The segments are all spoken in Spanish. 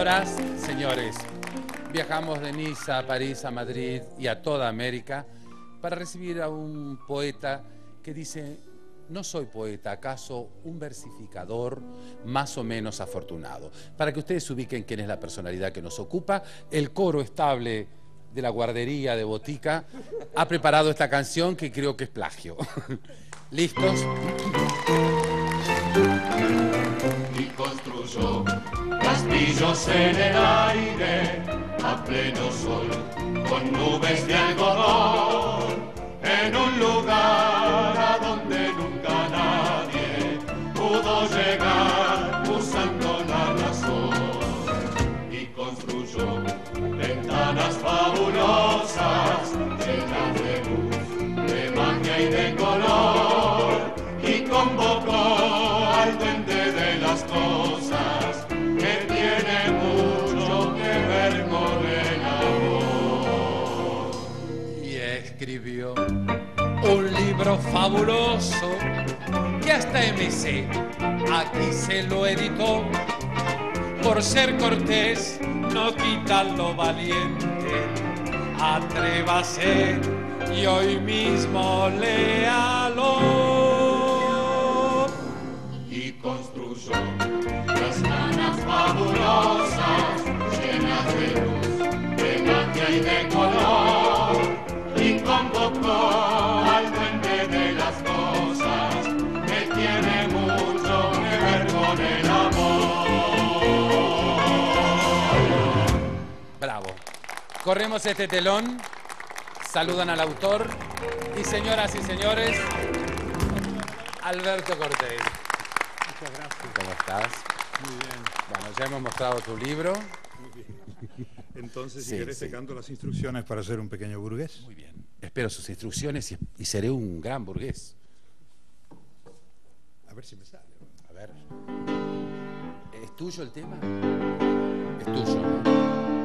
Señoras, señores, viajamos de Niza a París, a Madrid y a toda América para recibir a un poeta que dice: no soy poeta, acaso un versificador más o menos afortunado. Para que ustedes ubiquen quién es la personalidad que nos ocupa, el coro estable de la guardería de Botica ha preparado esta canción que creo que es plagio. ¿Listos? Y construyó castillos en el aire a pleno sol, con nubes de algodón, en un lugar a donde nunca nadie pudo llegar usando la razón. Y construyó ventanas fabulosas llenas de luz, de magia y de color, y convocó al duende de las cosas que tiene mucho que ver con el amor. Y escribió un libro fabuloso que hasta MC aquí se lo editó. Por ser cortés no quita lo valiente, atrévase y hoy mismo léalo. Y construyó las canas fabulosas llenas de luz, de magia y de color, y convocó al duende de las cosas que tiene mucho que ver con el amor. Bravo. Corremos este telón, saludan al autor y, señoras y señores, Alberto Cortés. Muchas gracias. ¿Cómo estás? Muy bien. Bueno, ya hemos mostrado tu libro. Muy bien. Entonces, si Sí, querés, sí. te canto las instrucciones para ser un pequeño burgués. Muy bien. Espero sus instrucciones y seré un gran burgués. A ver si me sale. A ver. ¿Es tuyo el tema? Es tuyo, ¿no?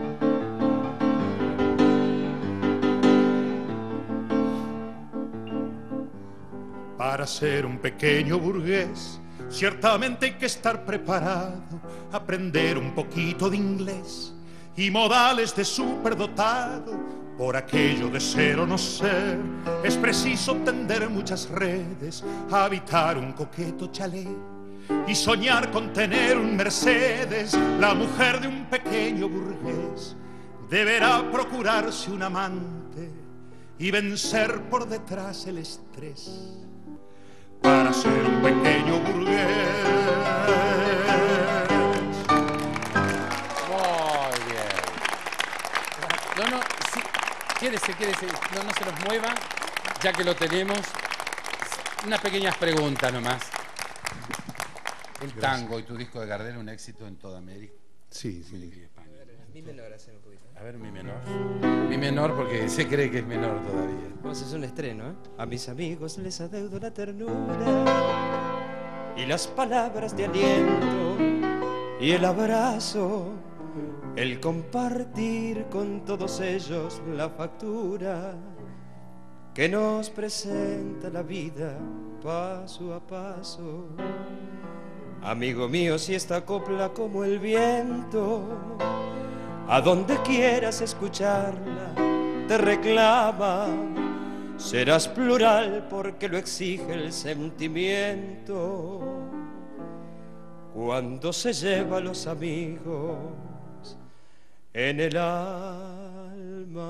Para ser un pequeño burgués, ciertamente hay que estar preparado, aprender un poquito de inglés y modales de superdotado. Por aquello de ser o no ser, es preciso tender muchas redes, habitar un coqueto chalet y soñar con tener un Mercedes. La mujer de un pequeño burgués deberá procurarse un amante y vencer por detrás el estrés. Para ser un pequeño burgués. Muy bien. No, sí, quédese, no se nos mueva, ya que lo tenemos. Unas pequeñas preguntas nomás. El tango y tu disco de Gardel, un éxito en toda América. Sí, sí. Y España. Mi menor, haceme un poquito. A ver, mi menor. Mi menor porque se cree que es menor todavía. Vamos a hacer un estreno, ¿eh? A mis amigos les adeudo la ternura y las palabras de aliento y el abrazo, el compartir con todos ellos la factura que nos presenta la vida paso a paso. Amigo mío, si esta copla como el viento, a donde quieras escucharla, te reclama, serás plural porque lo exige el sentimiento. Cuando se lleva a los amigos en el alma.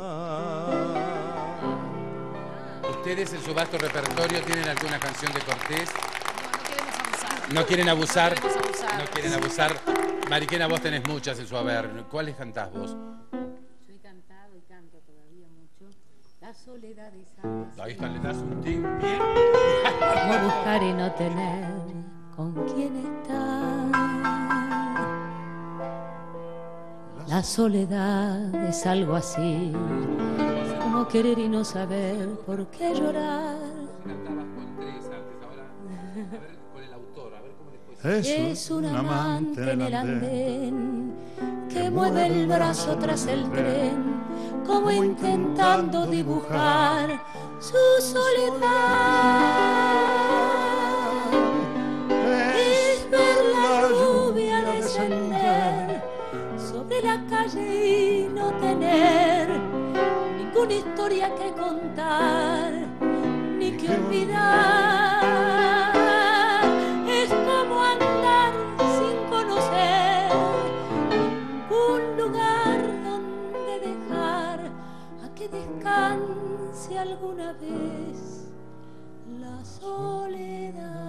¿Ustedes en su vasto repertorio tienen alguna canción de Cortés? No queremos abusar. No quieren abusar. No queremos abusar. No quieren abusar. Mariquena, vos tenés muchas en su haber. ¿Cuáles cantás vos? Yo he cantado y canto todavía mucho. La soledad es algo Ahí está, le das un ting bien. como buscar y no tener con quién estar. La soledad es algo así, como querer y no saber por qué llorar. Cantabas con tres antes, ahora. A ver, con el autor, a ver cómo les puede ser. Es un amante en el andén que mueve el brazo tras el tren, como intentando dibujar su soledad. Es ver la lluvia descender sobre tener ninguna historia que contar ni que olvidar. Es como andar sin conocer ningún lugar donde dejar a que descanse alguna vez la soledad.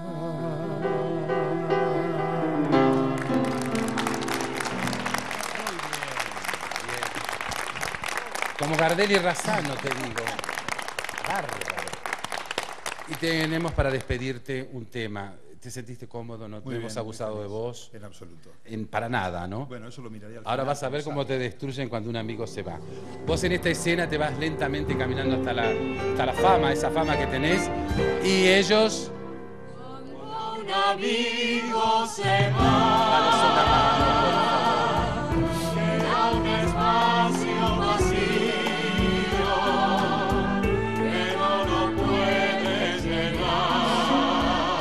Como Gardel y Razzano, te digo. Bárbaro. Y tenemos para despedirte un tema. ¿Te sentiste cómodo? ¿No Muy hemos bien, abusado muy de feliz. vos? En absoluto. Para nada, ¿no? Bueno, eso lo miraría al Ahora final, vas a ver como cómo te destruyen cuando un amigo se va. Vos en esta escena te vas lentamente caminando hasta la fama, esa fama que tenés, y ellos... Cuando un amigo se va, Dale, son la mano, queda un espacio vacío que no lo puedes llenar.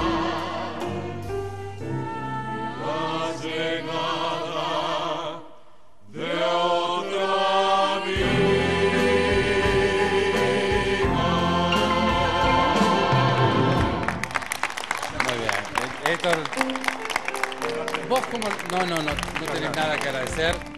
La llegada de otro Muy bien. Héctor, vos como... No tenés nada que agradecer.